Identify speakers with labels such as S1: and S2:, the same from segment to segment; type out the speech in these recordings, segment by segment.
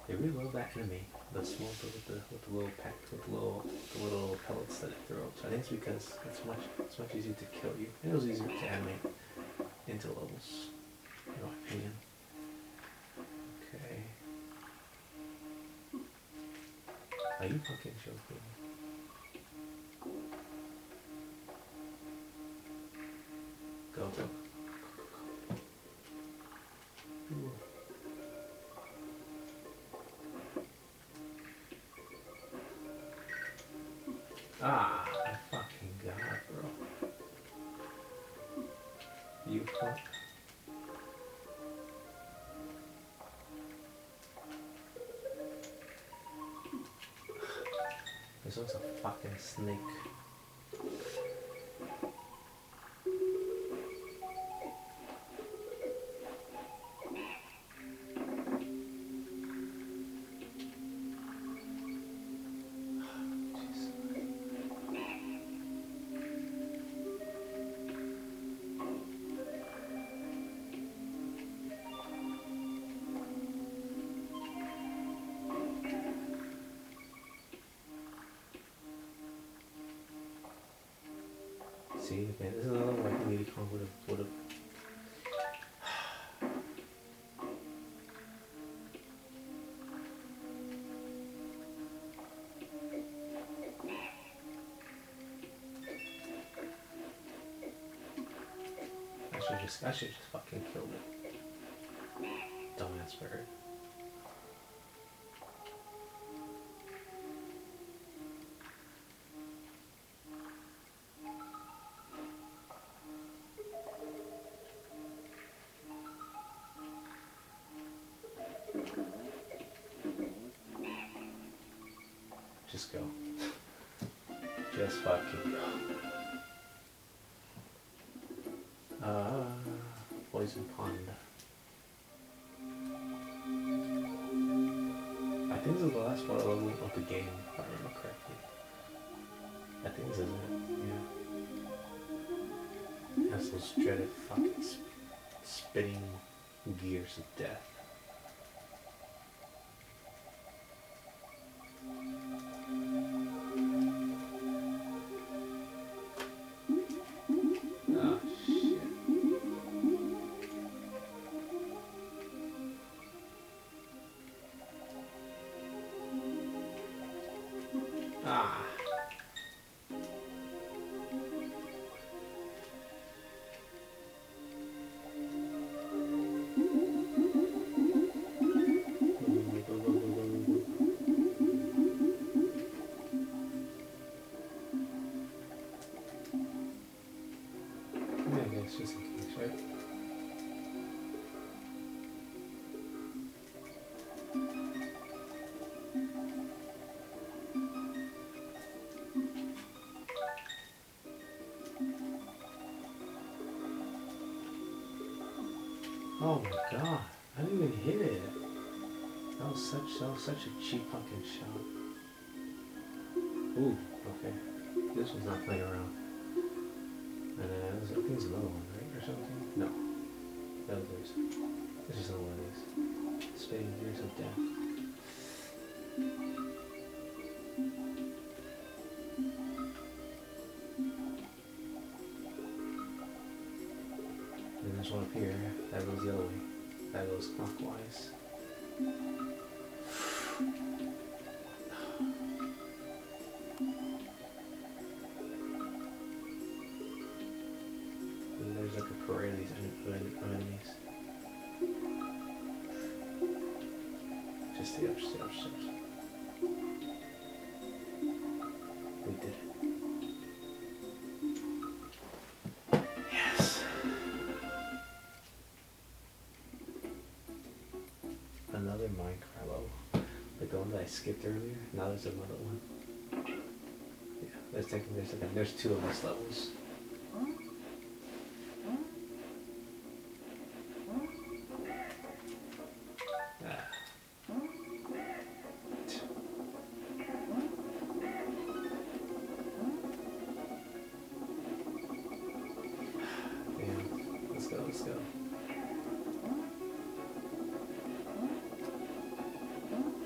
S1: They really love that enemy. The small with the little pack with the little pellets that it throws. I think it's because it's much easier to kill you. And it was easier to animate into levels, in my opinion. Okay. Are you fucking joking? Go. Ooh. Ah, my fucking god, bro. You fuck. This one's a fucking snake. See, again, this is another one I think Lady Kong would have. I should just fucking killed it. Dumbass bird. Just go. Just fucking go. Poison Pond. I think this is the last part of the game, if I remember correctly. I think this is it, yeah. It has those dreaded fucking spinning gears of death. Just in case, right? Oh my god, I didn't even hit it. That was such a cheap fucking shot. Ooh, okay. This one's not playing around. And I think there's another one, right? Or something? No. No, there's just another one of these. Spinning gears of death. And there's one up here. That goes the other way. That goes clockwise. There's like a parade of these enemies. Just the upstairs. We did it. Yes. Another Minecraft level. Like the one that I skipped earlier. Now there's another one. Yeah, there's two of these levels. Let's go.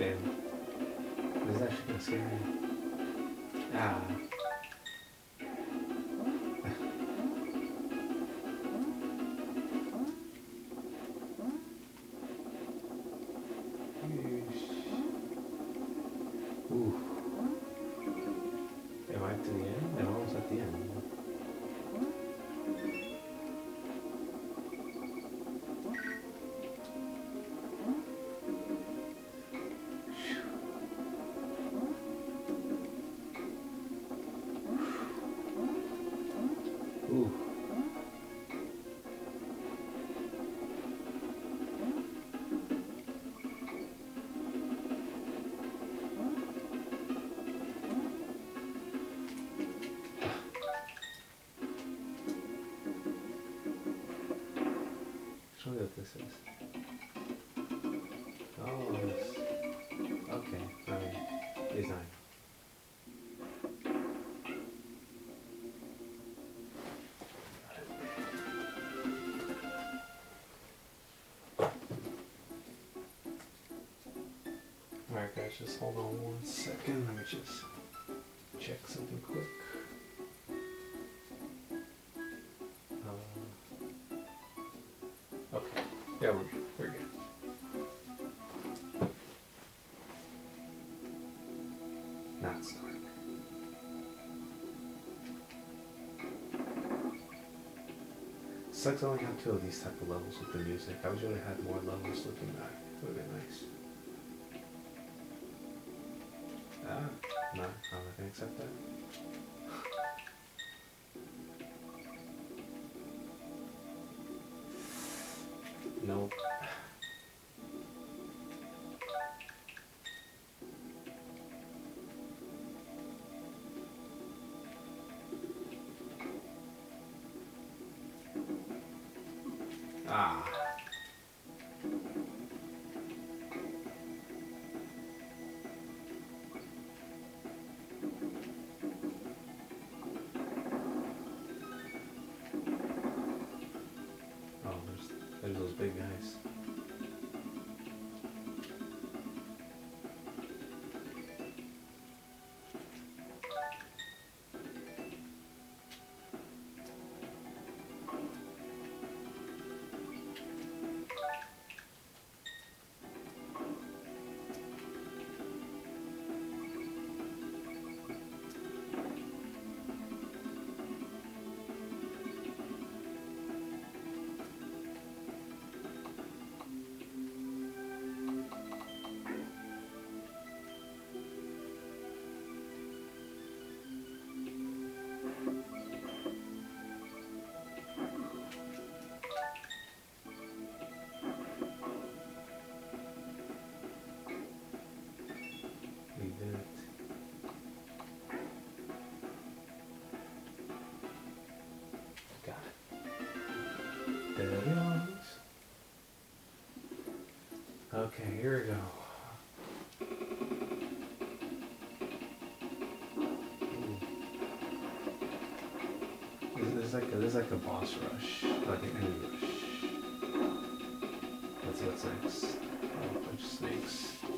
S1: dragon. This is actually gonna scare me. Ah. Ooh. Am I to the end? I'm almost at the end. Ooh. Show me what this is. Oh, this. Okay, I mean, design. Alright guys, just hold on 1 second. Let me just check something quick. Okay, yeah, we're good. Now it's dark. Sucks I only have 2 of these type of levels with the music. I wish I would have had more levels looking back. It would have been nice. No, I'm not gonna accept that. Nope. Ah. Oh, there's those big guys. Okay, here we go. There's like a boss rush, like an enemy rush. Let's see what's next. Oh, a bunch of snakes.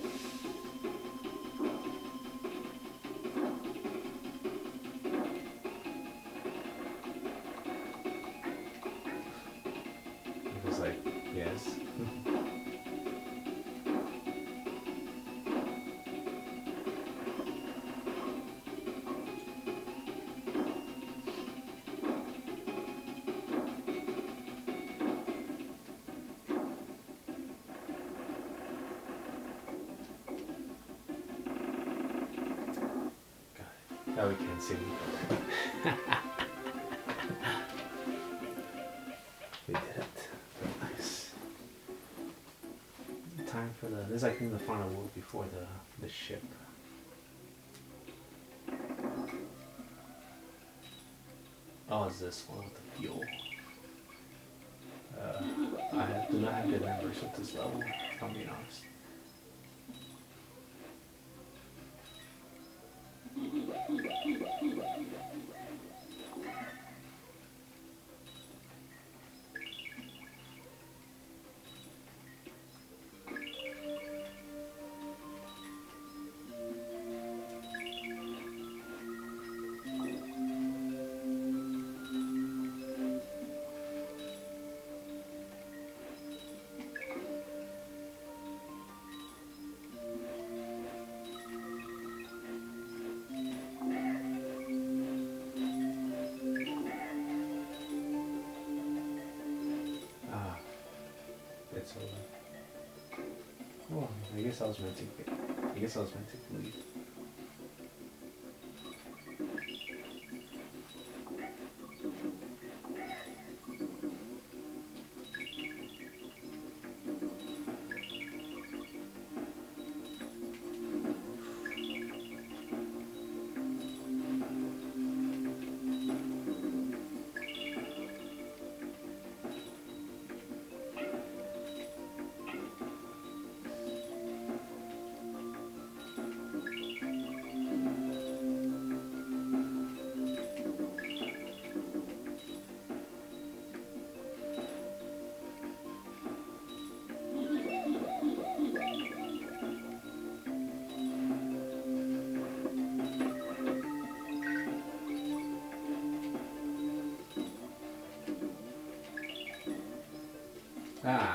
S1: It was like, yes. Now we can't see. We did it. Nice. Time for this is I think the final move before the ship. Oh, it's this one with the fuel. I do not have good memories with this level, if I'm being honest. guess I was meant to get. I guess I was meant to leave. Ah.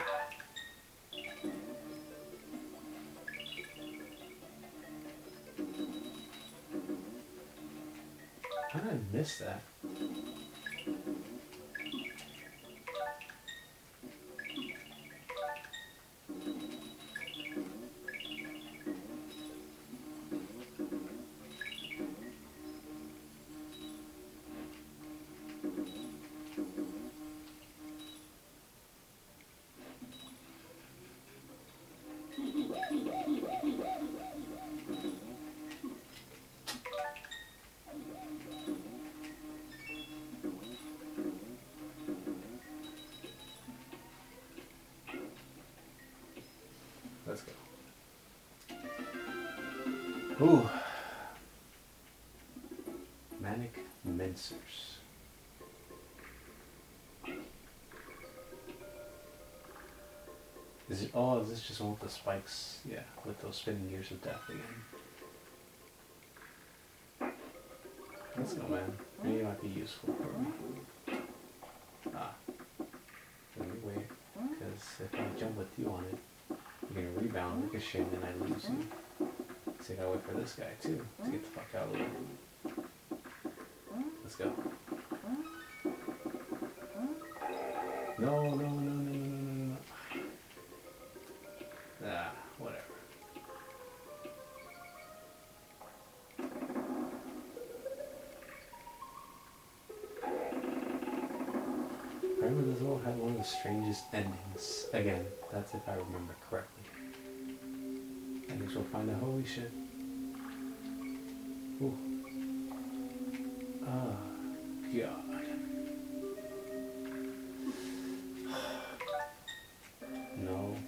S1: How did I miss that? Let's go. Ooh. Manic Mincers. Is it? Oh, is this just one with the spikes? Yeah, with those spinning gears of death again. Let's go, man. Maybe it might be useful for me. Ah. Let me wait. Because if I jump with you on it, you're gonna rebound, ricochet, and then I lose you. So I gotta wait for this guy too to get the fuck out of the way. Let's go. No, no, no, no, no, no, no, no. Ah, whatever. Remember this level had one of the strangest endings. Again, that's if I remember correctly. I guess we'll find out. Holy shit. Ooh. Ah, God. No.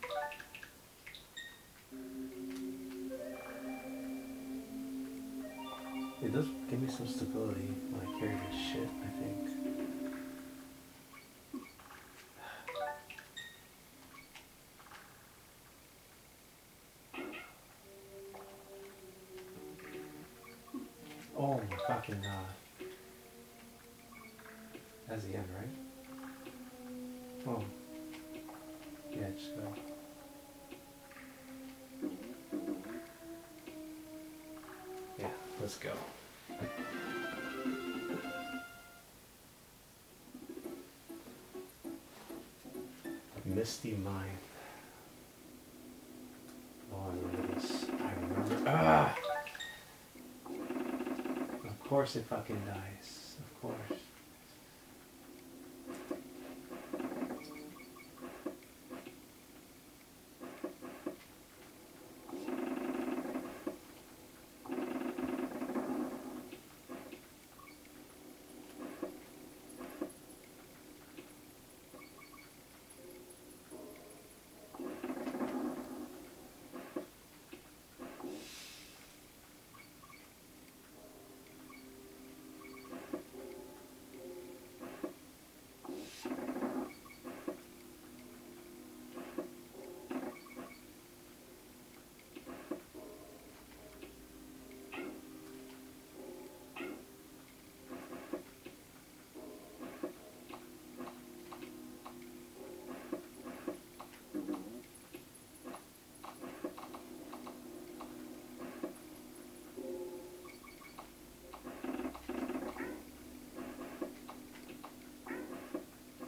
S1: It does give me some stability when I carry this shit, I think. Oh my fucking god. That's the end, right? Oh. Yeah, just go. Yeah, let's go. Misty Mind. Oh, I remember this. I remember. Ah! Of course it fucking dies. Of course.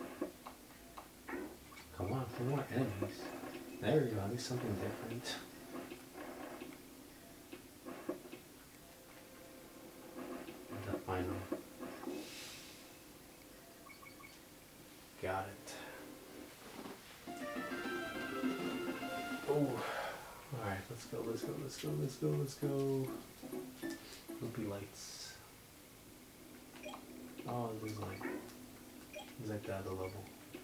S1: Come on, for more enemies. There we go, at least something different. got it. Oh, alright, let's go, let's go, let's go, let's go, let's go. Loopy lights. Oh, this is like the other level.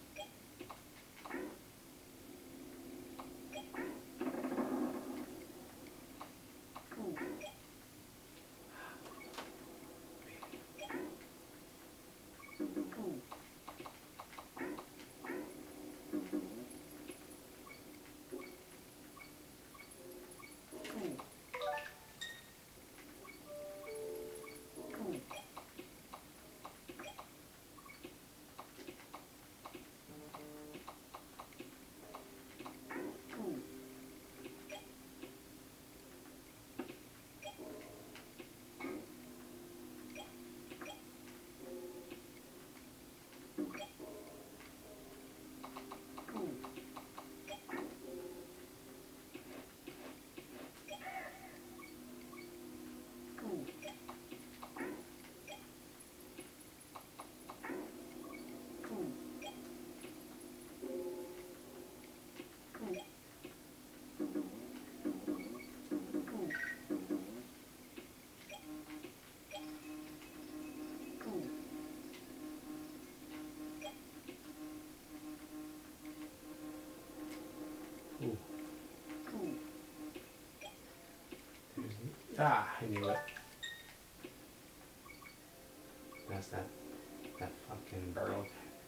S1: Ooh. Ah, I knew it. That's that fucking barrel.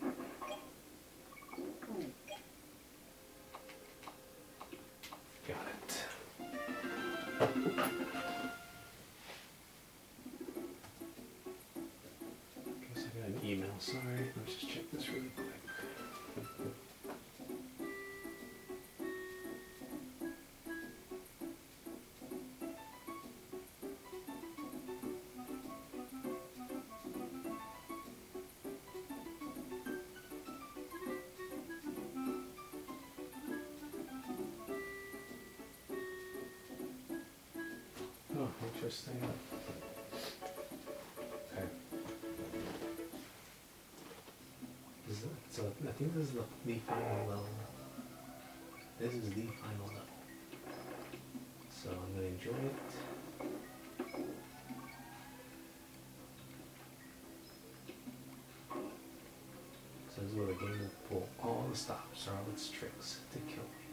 S1: Got it. Guess I got an email, sorry. Let's just check this really quick. Oh, interesting. Okay. So I think this is the final level. This is the final level. So I'm gonna enjoy it. So this is where the game will pull all the stops or all its tricks to kill me.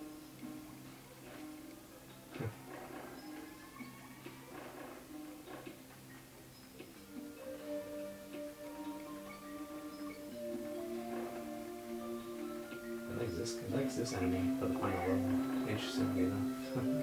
S1: It likes this enemy for the final level, interestingly enough.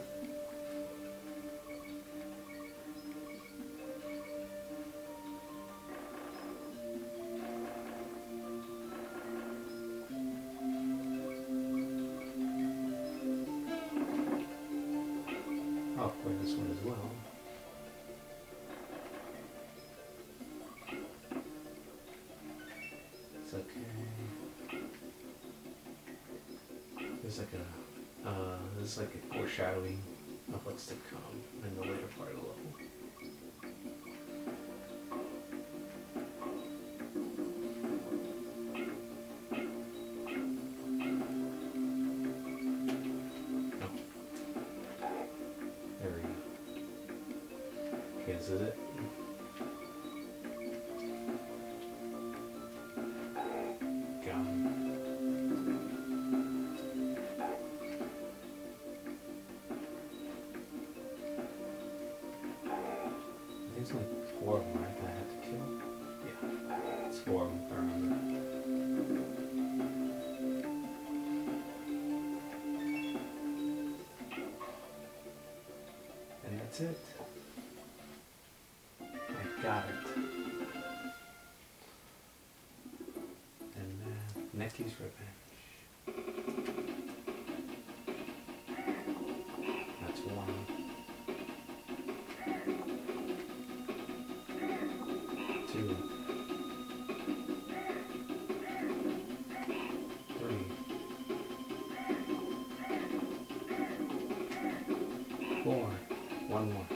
S1: I'll play this one as well. It's okay. There's like a foreshadowing of what's to come in the later part of the level. Oh. There we go. Okay, this is it. There's like 4 of them, right, that I have to kill? Yeah, it's 4 of them, I remember. And that's it. I got it. And Necky's Revenge. That's 1. 2, 3, 4, 1 more.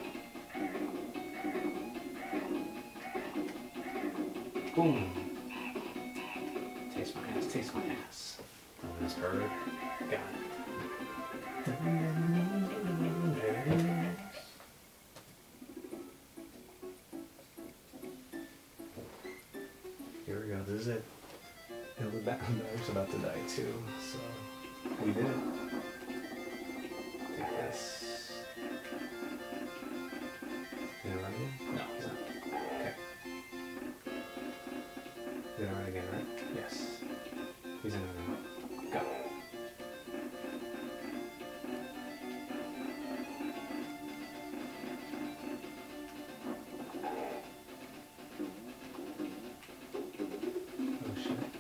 S1: Boom. Taste my ass. taste my ass. Oh, this bird. Got it. There it is. Here we go. This is it. And the battery's about to die too, so we did it. Take this. Did it run again? No, it's not. Okay. Did it run again, right? Yes. He's in there now. Go. Oh shit.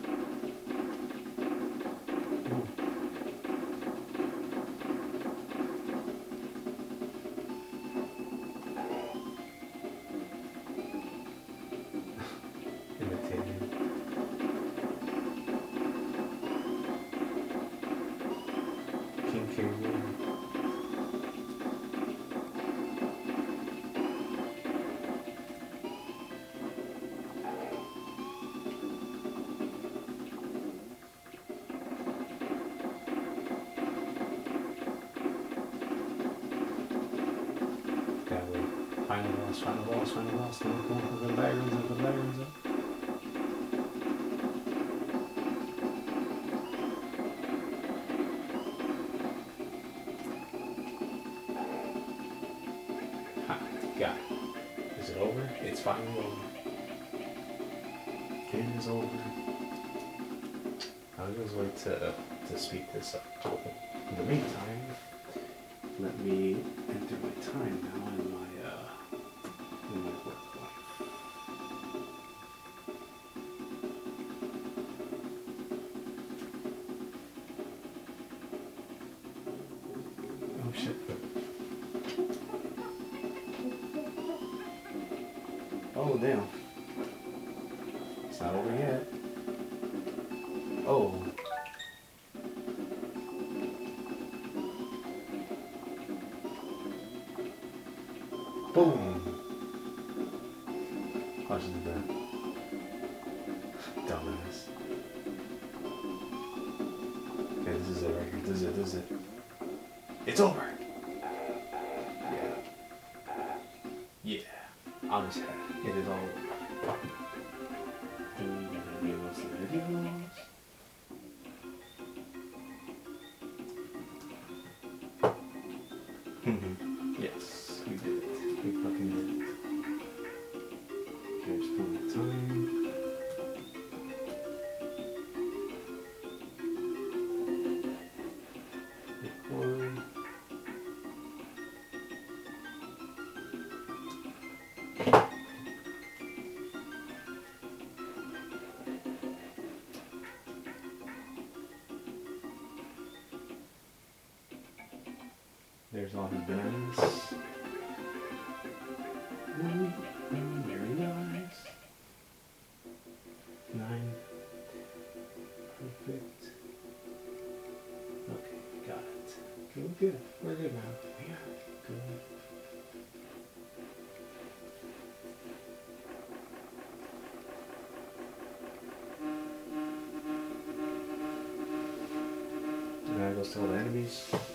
S1: Ooh. Imitating. King Kangaroo. Okay, wait. Find the balls, find the balls, find the balls. Come on, come on. Put the batteries up, put the batteries up. Ha, got it. Is it over? It's finally over. It is over. I'll just wait to speed this up. In the meantime, let me enter my time now in my work life. Oh shit. Oh damn. It's not over yet. Oh. Boom. I should do that. Dumbass. Okay, this is it right here. This is it, this is it. It's over! Yeah. Yeah. On his head. It is all over. Yes, we did it. We fucking did it. Here's plenty of time. Record. There's all his bananas. Very nice. 9. Perfect. Okay, got it. Okay, we're good. We're good now. We got it. Good. And I go to all the enemies.